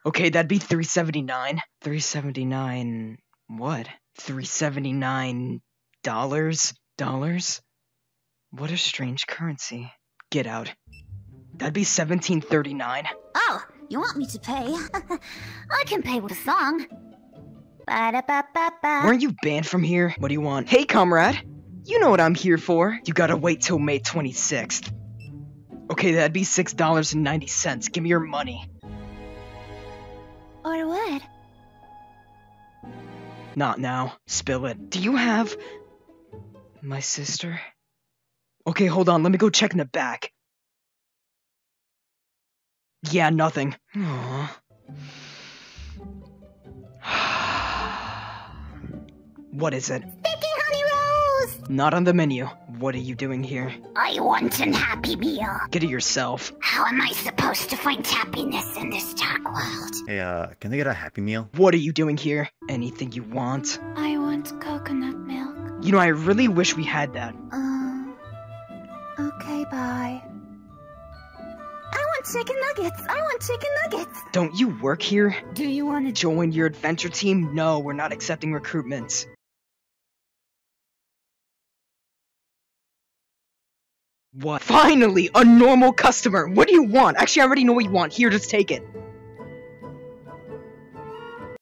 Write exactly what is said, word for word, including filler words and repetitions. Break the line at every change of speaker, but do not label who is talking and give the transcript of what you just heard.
Okay, that'd be three seventy-nine. three seventy-nine what? three seventy-nine dollars? Dollars? What a strange currency. Get out. That'd be seventeen thirty-nine.
Oh, you want me to pay? I can pay with a song. Ba-da-ba-ba-ba.
Weren't you banned from here? What do you want? Hey, comrade! You know what I'm here for. You gotta wait till May twenty-sixth. Okay, that'd be six dollars and ninety cents. Give me your money.
Or what?
Not now. Spill it. Do you have... my sister? Okay, hold on. Let me go check in the back. Yeah, nothing. Aww. What is it?
Sticky honey rose!
Not on the menu. What are you doing here?
I want an Happy Meal.
Get it yourself.
How am I supposed to find happiness in this dark world?
Hey, uh, can I get a Happy Meal?
What are you doing here? Anything you want?
I want coconut milk.
You know, I really wish we had that.
Uh, okay, bye. I want chicken nuggets. I want chicken nuggets.
Don't you work here?
Do you want to
Join your adventure team? No, we're not accepting recruitments. What? Finally, a normal customer! What do you want? Actually, I already know what you want. Here, just take it.